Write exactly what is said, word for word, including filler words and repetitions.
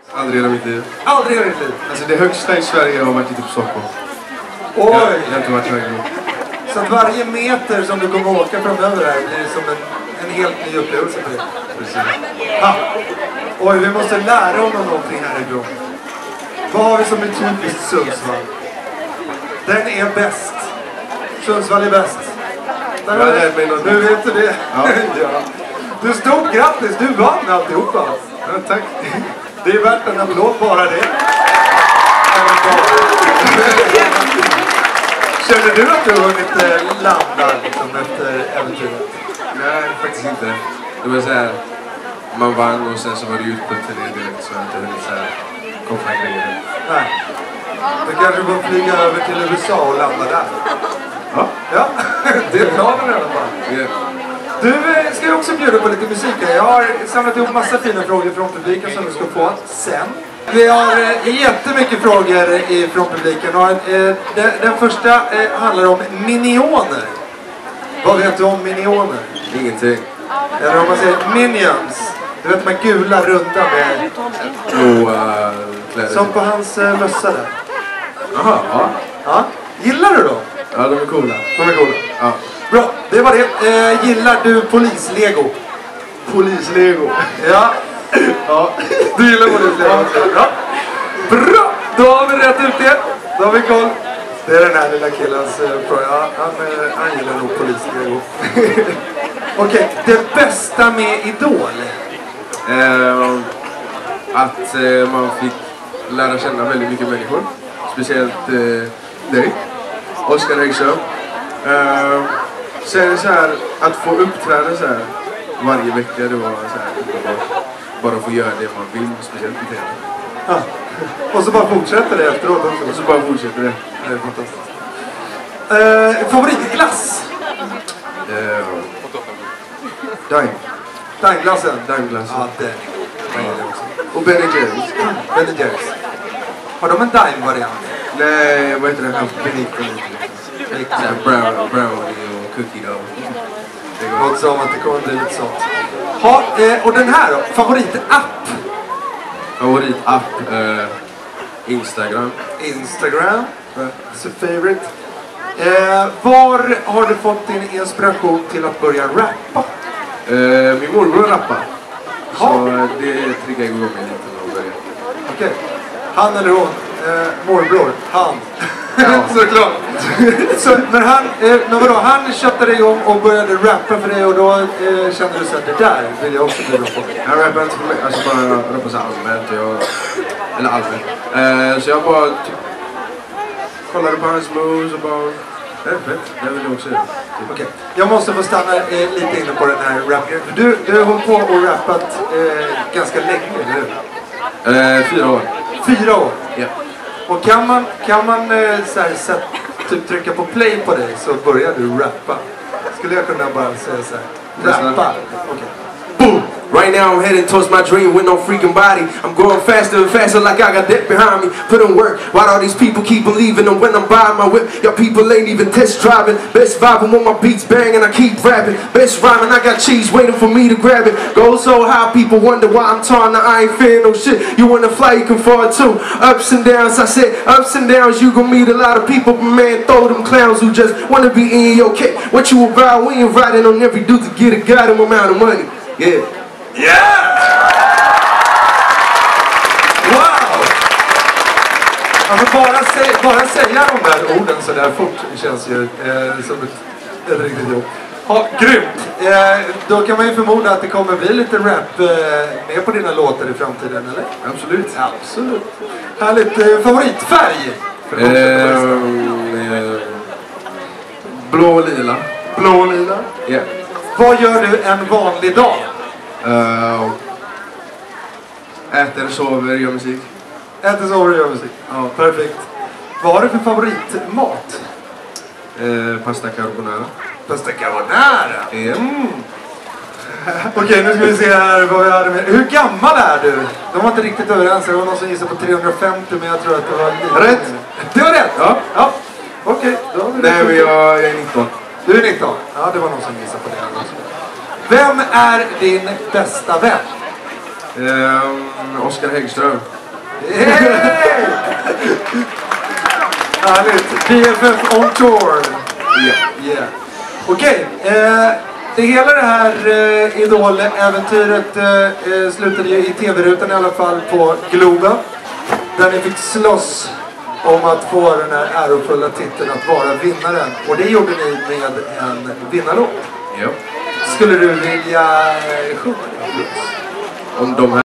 Aldrig i hela mitt liv. Aldrig i ditt liv? Alltså det högsta i Sverige har varit ute på Stockholm. Oj! Jag, jag har inte varit högre. Så att varje meter som du kommer att åka framöver här blir som en, en helt ny upplevelse för dig. Precis. Ha. Oj, vi måste lära honom någonting härifrån. Vad har vi som är typiskt Sundsvall? Den är bäst. Sundsvall är bäst. Jag har lärt mig något. Nu vet du det. Ja. Ja. Du stod grattis, du vann alltihopa. Ja, tack. Det är värt en applåd bara det. Känner du att du har hunnit eh, landa liksom, efter äventyret? Nej, faktiskt inte. Det var så här, man vann och sen så var det ut på T V direkt så jag inte hunnit så här koppla grejer. Nej. Du kanske får flyga över till U S A och landa där. Ja. Ja, det är planen i alla fall. Yeah. Du eh, ska ju också bjuda på lite musik här. Jag har samlat ihop massa fina frågor från publiken som du ska få sen. Vi har eh, jättemycket frågor från publiken. Och, eh, den, den första eh, handlar om minioner. Vad vet du om minioner? Ingenting. Eller om man säger minions. Du vet de här gula runda med... Blåa kläder. Som på hans eh, mössa där. Jaha, ja. Ja. Gillar du dem? Ja, de är coola. De är coola. Ja. Bra, det var det. Eh, gillar du polislego? Polislego. Ja. Ja. Du gillar polislego? Ja. Bra, då har vi rätt ut det. Då har vi koll. Det är den här lilla killens eh, fråga. Ja, han, eh, han gillar nog polislego. Okej, okay. Det bästa med Idol? Eh, att eh, man fick lära känna väldigt mycket människor. Speciellt eh, dig, Oskar Ekström. Eh, sen så här, att få uppträda så här varje vecka, det var så här, bara, bara få göra det man vill, speciellt i T V. Ja. Och så bara fortsätter det efteråt också. Och så bara fortsätter det. Det är fantastiskt. Eh, favoritglass? Eh, Dime. Dimeglassen? Dimeglassen. Ja, den. Vad är det också? Och Ben and Jerry's. Ben and Jerry's. Har de en dime-variant? Nej, vad heter det här? Bacon. Brown, brownie och cookie dough. Det låter som att det kommer bli lite sånt. Ha, eh, och den här då? Favoritapp? Favoritapp? Eh, Instagram. Instagram. That's a favorite. Eh, var har du fått din inspiration till att börja rappa? Eh, min morbror rappar. Så eh, det triggar igång mig lite att börja. Okej. Okay. Han eller hon? Eh, morbror? Han. Ja. Såklart. Så, men han, eh, men vadå, han köpte igång och började rappa för dig och då eh, kände du så att det där vill jag också bli bra på. Jag rappar inte för mig, alltså bara rappar så allmänt. Jag, eller allmänt. Eh, så jag bara typ, kollade på hans moves och bara... Det är fett, det vill jag också göra. Okej, okay. Jag måste få stanna eh, lite inne på den här rappen. Du, du har hållit på och rappat eh, ganska länge, eller hur? Eh, fyra år. Fyra år? Ja. Och kan man, kan man eh, så här, så, typ trycka på play på dig så börjar du rappa? Skulle jag kunna bara säga så här? Rappa? Okej. Okay. Boom! Right now I'm heading towards my dream with no freaking body. I'm going faster and faster like I got that behind me. Put in work, why all these people keep believing them when I'm buying my whip? Y'all people ain't even test driving. Best vibing when my beats bang and I keep rapping. Best rhyming, I got cheese waiting for me to grab it. Go so high, people wonder why I'm torn. I ain't fearing no shit. You wanna fly, you can fall too. Ups and downs, I said ups and downs. You gon' meet a lot of people, but man, throw them clowns who just wanna be in your kit. What you about? We ain't riding on every dude to get a goddamn amount of money. Yeah. Yeah! Wow! Alltså bara, sä bara säga de där orden så där fort känns ju eh, som ett, ett riktigt jobb. Ja, grymt! Eh, då kan man ju förmoda att det kommer bli lite rap eh, med på dina låtar i framtiden, eller? Absolut. Absolut. Härligt. Eh, favoritfärg? Eh, eh, blå och lila. Blå och lila? Ja. Yeah. Vad gör du en vanlig dag? Uh, äter, sover, gör musik. Äter, sover, gör musik. Ja, perfekt. Vad har du för favoritmat? Uh, pasta carbonara. Pasta carbonara? Yeah. Mm. Okej, okay, nu ska vi se här vad vi hade med. Hur gammal är du? De var inte riktigt överens. Det var någon som gissade på trehundrafemtio, men jag tror att det var lite... Rätt! Det var rätt? Ja. Ja. Okej, okay, nej, men jag, jag är nitton. Du är nitton? Ja, det var någon som gissade på det. Vem är din bästa vän? Um, Oskar Häggström. Hey! Härligt. B F F on tour. Yeah. Yeah. Okej. Okay. Eh, det hela det här eh, Idol-äventyret eh, slutade ju i tv-rutan i alla fall på Globen. Där ni fick slåss om att få den här ärofulla titeln att vara vinnaren. Och det gjorde ni med en vinnarlåt. Ja. Skulle du vilja sjunga? Om de här